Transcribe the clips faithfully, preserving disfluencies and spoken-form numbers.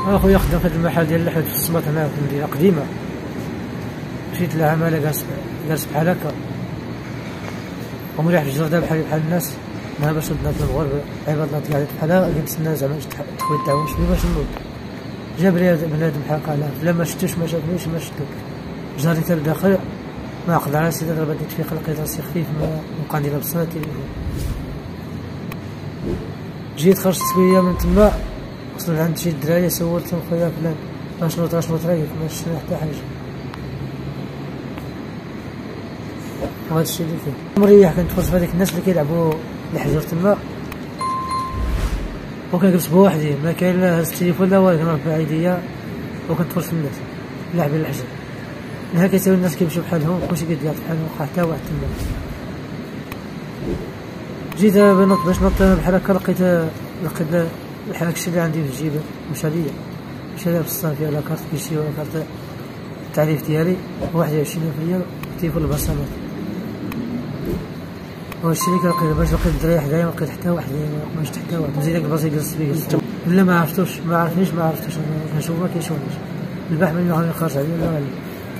اخويا خدام في هذا المحل ديال اللحم في الصمات هنا في المدينه قديمه. مشيت للعماله جالس جالس بحال هكا ومريح في الجرده بحال بحال الناس. ما باش ولدنا المغرب عباد الله قاعد بحال هكا كنتسنى زعما تخوي الدعوه شويه باش نوض. جاب لي بنادم بحال قال لا ما شفتوش ما شافنيش ما شفتو. جاري حتى لداخل ما عقد على سيدي ضربت تفيق لقيت راسي خفيف ما نبقى ندير بصنا التليفون. جيت خرجت شويه من تما وصلت عند شي دراري سولتهم خويا فلان اشنو اشنو طريق ما شفنا حتى حاجه. وهذا الشيء اللي كاين مريح. كنتفرج في هذيك الناس اللي كيلعبوا الحجر تما وكنجلس بوحدي ما كاين لا هز التليفون لا والو كنرفع يديا وكنتفرج في الناس لعب الحجر. نهار كيساوي الناس كيمشيو بحالهم كلشي كيدير بحالهم وقع حتى واحد تما. جيت بنوض باش نوض بحال هكا لقيت لقيت بحال هاكشي اللي عندي في الجيب مشى ليا مشى ليا بصح فيها لاكارت كيشي لاكارت التعريف ديالي واحد وعشرين ألف ريال تليفون البصمات. وهادشي اللي كنلقى باش لقيت الدراري حدايا ما لقيت حتى واحد ما شفت حتى واحد. مزيان داك البلاصه جلست فيه جلست لا ما عرفتوش ما عرفنيش ما عرفتوش انا كنشوف ما كيشوفنيش. الباح من غادي خارج عليا لا عليا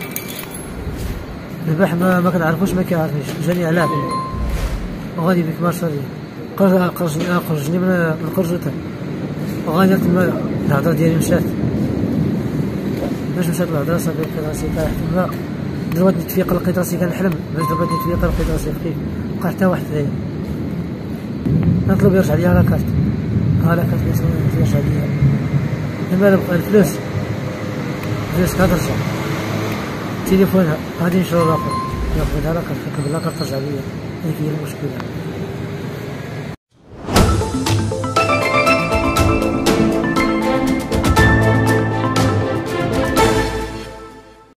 الباح ما ما كنعرفوش ما كيعرفنيش جاني علاه وغادي بك مارشا ليا قرجني قرجني من القرجوطه وغادي تما الهضره ديالي مشات. باش مشات الهضره صافي لقيت راسي طايح تما ضربتني تفيق لقيت راسي كنحلم. باش ضربتني تفيق لقيت راسي خفيف مبقى حتى واحد فيا. نطلب يرجع ليا لاكارت ها لاكارت يرجع ليا لما بقى الفلوس الفلوس كترجع التليفون غادي نشرو لاخر ياخذها لاكارت لاكارت ترجع ليا. هذيك هي المشكله.